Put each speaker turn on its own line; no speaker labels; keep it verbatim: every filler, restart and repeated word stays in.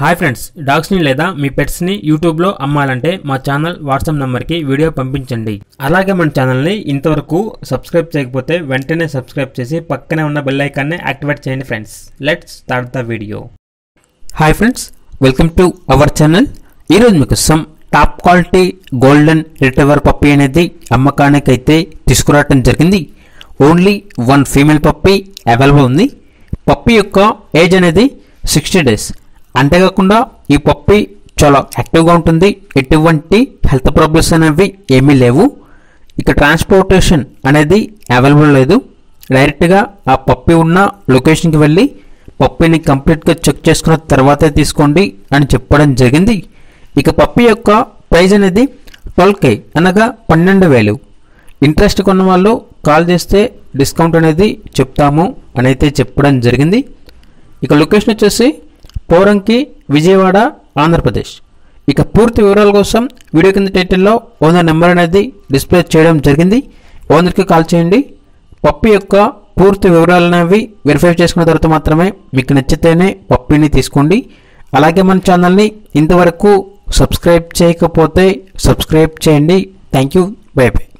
Hi friends, డాగ్స్ని లేదా మీ పెట్స్ని యూట్యూబ్లో అమ్మాలంటే మా ఛానల్ వాట్సాప్ నెంబర్కి వీడియో పంపించండి. అలాగే మన ఛానల్ని ఇంతవరకు సబ్స్క్రైబ్ చేయకపోతే వెంటనే సబ్స్క్రైబ్ చేసి పక్కనే ఉన్న బెల్ ఐకాన్ని యాక్టివేట్ చేయండి friends. Let's start the video. Hi friends, welcome to our channel. ఈరోజు మీకు some top quality golden retriever puppy అనేది అమ్మకానికి అయితే తీసుకురావడం జరిగింది. Only one female puppy available ఉంది. పప్పీ యొక్క ఏజ్ అనేది సిక్స్టీ డేస్. అంతేకాకుండా ఈ పప్పీ చాలా యాక్టివ్గా ఉంటుంది. ఎటువంటి హెల్త్ ప్రాబ్లమ్స్ అనేవి ఏమీ లేవు. ఇక ట్రాన్స్పోర్టేషన్ అనేది అవైలబుల్ లేదు. డైరెక్ట్గా ఆ పప్పీ ఉన్న లొకేషన్కి వెళ్ళి పప్పీని కంప్లీట్గా చెక్ చేసుకున్న తర్వాతే తీసుకోండి అని చెప్పడం జరిగింది. ఇక పప్పీ యొక్క ప్రైస్ అనేది ట్వెల్వ్ కే అనగా పన్నెండు వేలు. ఇంట్రెస్ట్ కొన్న వాళ్ళు కాల్ చేస్తే డిస్కౌంట్ అనేది చెప్తాము అని అయితే చెప్పడం జరిగింది. ఇక లొకేషన్ వచ్చేసి పోరంకి, విజయవాడ, ఆంధ్రప్రదేశ్. ఇక పూర్తి వివరాల కోసం వీడియో కింద టైటిల్లో ఓనర్ నెంబర్ అనేది డిస్ప్లే చేయడం జరిగింది. ఓనర్కి కాల్ చేయండి. పప్పీ యొక్క పూర్తి వివరాలు అనేవి వెరిఫై చేసుకున్న తర్వాత మాత్రమే మీకు నచ్చితేనే పప్పీని తీసుకోండి. అలాగే మన ఛానల్ని ఇంతవరకు సబ్స్క్రైబ్ చేయకపోతే సబ్స్క్రైబ్ చేయండి. Thank you. Bye by.